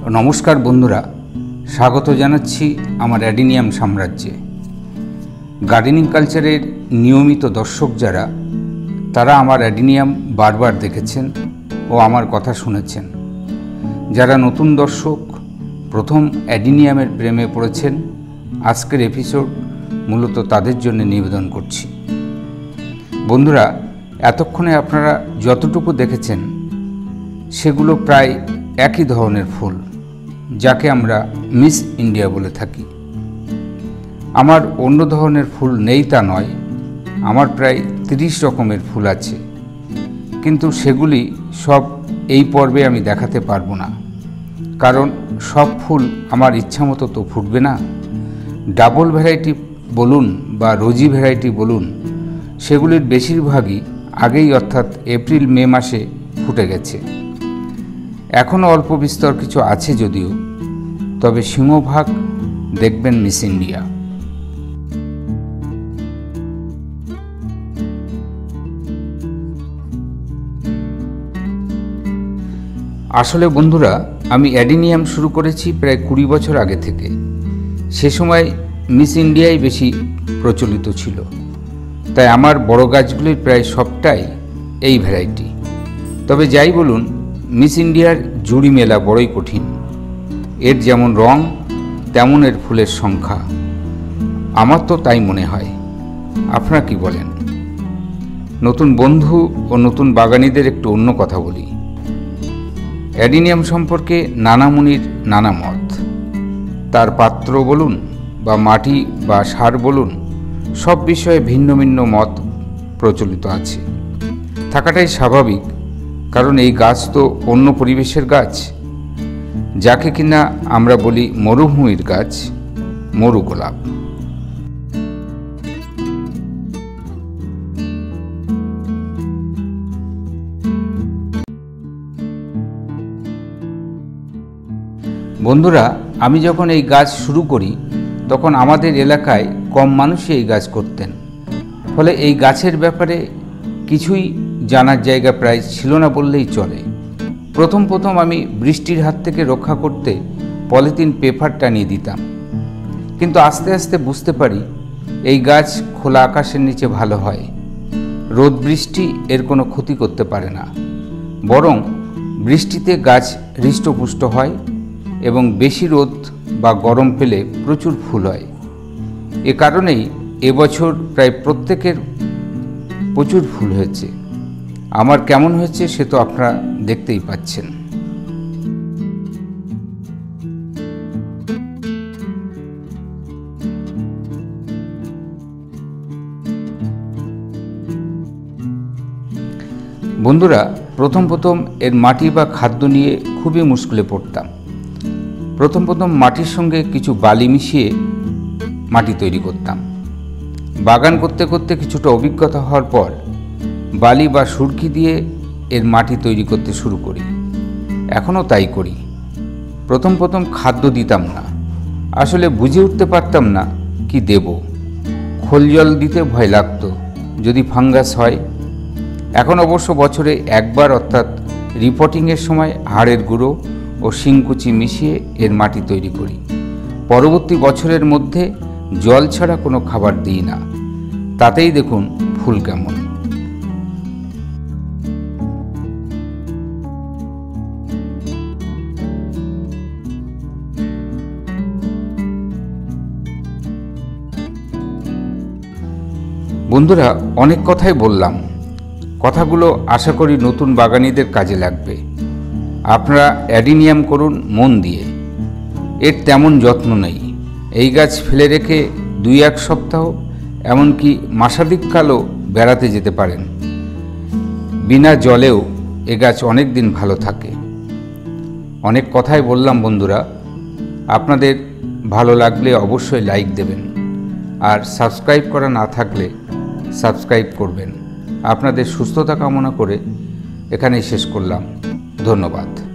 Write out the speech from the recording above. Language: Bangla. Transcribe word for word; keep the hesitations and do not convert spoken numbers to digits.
नमस्कार बंधुरा स्वागत जानाচ্ছি আমার অ্যাডিনিয়াম साम्राज्ये। गार्डेनिंग कल्चारेर नियमित दर्शक जारा तारा आमार অ্যাডিনিয়াম बार बार देखेছেন ओ आमार कथा शुनेছেন। যারা নতুন দর্শক प्रथम অ্যাডিনিয়ামের प्रेमे পড়েছেন आजकेर एपिसोड मूलत तादेर जन्य निवेदन करছি। बंधुरा एतक्षणे आपनारा যতটুকু দেখেছেন সেগুলো প্রায় একই ধরনের ফুল যাকে আমরা মিস ইন্ডিয়া বলে থাকি। আমার অন্য ধরনের ফুল নেই তা নয়, আমার প্রায় তিরিশ রকমের ফুল আছে, কিন্তু সেগুলি সব এই পর্বে আমি দেখাতে পারবো না, কারণ সব ফুল আমার ইচ্ছামতো তো ফুটবে না। ডাবল ভ্যারাইটি বলুন বা রোজি ভ্যারাইটি বলুন, সেগুলির বেশিরভাগই আগেই অর্থাৎ এপ্রিল মে মাসে ফুটে গেছে। এখনও অল্প বিস্তর কিছু আছে যদিও, তবে সিংহভাগ দেখবেন মিস ইন্ডিয়া। আসলে বন্ধুরা, আমি অ্যাডিনিয়াম শুরু করেছি প্রায় কুড়ি বছর আগে থেকে। সে সময় মিস ইন্ডিয়াই বেশি প্রচলিত ছিল, তাই আমার বড় গাছগুলির প্রায় সবটাই এই ভ্যারাইটি। তবে যাই বলুন, মিস ইন্ডিয়ার জুড়ি মেলা বড়ই কঠিন। এর যেমন রং তেমন এর ফুলের সংখ্যা, আমার তো তাই মনে হয়। আপনারা কি বলেন? নতুন বন্ধু ও নতুন বাগানীদের একটু অন্য কথা বলি। অ্যাডিনিয়াম সম্পর্কে নানা মুনির নানা মত। তার পাত্র বলুন বা মাটি বা সার বলুন, সব বিষয়ে ভিন্ন ভিন্ন মত প্রচলিত আছে। থাকাটাই স্বাভাবিক, কারণ এই গাছ তো অন্য পরিবেশের গাছ, যাকে কিনা আমরা বলি মরুভূমির গাছ, মরু গোলাপ। বন্ধুরা, আমি যখন এই গাছ শুরু করি তখন আমাদের এলাকায় কম মানুষই এই গাছ করতেন, ফলে এই গাছের ব্যাপারে কিছুই জানার জায়গা প্রায় ছিল না বললেই চলে। প্রথম প্রথম আমি বৃষ্টির হাত থেকে রক্ষা করতে পলিথিন পেপার টানিয়ে দিতাম, কিন্তু আস্তে আস্তে বুঝতে পারি এই গাছ খোলা আকাশের নিচে ভালো হয়। রোদ বৃষ্টি এর কোনো ক্ষতি করতে পারে না, বরং বৃষ্টিতে গাছ হৃষ্টপুষ্ট হয় এবং বেশি রোদ বা গরম পেলে প্রচুর ফুল হয়। এ কারণেই এবছর প্রায় প্রত্যেকের প্রচুর ফুল হয়েছে। আমার কেমন হয়েছে সে তো আপনারা দেখতেই পাচ্ছেন। বন্ধুরা, প্রথম প্রথম এর মাটি বা খাদ্য নিয়ে খুবই মুশকিলে পড়তাম। প্রথম প্রথম মাটির সঙ্গে কিছু বালি মিশিয়ে মাটি তৈরি করতাম। বাগান করতে করতে কিছুটা অভিজ্ঞতা হওয়ার পর বালি বা সুরকি দিয়ে এর মাটি তৈরি করতে শুরু করি। এখনও তাই করি। প্রথম প্রথম খাদ্য দিতাম না, আসলে বুঝে উঠতে পারতাম না কি দেব। খোল জল দিতে ভয় লাগতো যদি ফাঙ্গাস হয়। এখন অবশ্য বছরে একবার অর্থাৎ রিপোর্টিংয়ের সময় হাড়ের গুঁড়ো ও শিংকুচি মিশিয়ে এর মাটি তৈরি করি। পরবর্তী বছরের মধ্যে জল ছাড়া কোনো খাবার দিই না। তাতেই দেখুন ফুল কেমন। বন্ধুরা, অনেক কথাই বললাম। কথাগুলো আশা করি নতুন বাগানীদের কাজে লাগবে। আপনারা অ্যাডিনিয়াম করুন মন দিয়ে। এর তেমন যত্ন নেই। এই গাছ ফেলে রেখে দুই এক সপ্তাহ এমনকি মাসাধিক কালও বেড়াতে যেতে পারেন। বিনা জলেও এ গাছ অনেক দিন ভালো থাকে। অনেক কথাই বললাম বন্ধুরা। আপনাদের ভালো লাগলে অবশ্যই লাইক দেবেন, আর সাবস্ক্রাইব করা না থাকলে সাবস্ক্রাইব করবেন। আপনাদের সুস্থতা কামনা করে এখানেই শেষ করলাম। ধন্যবাদ।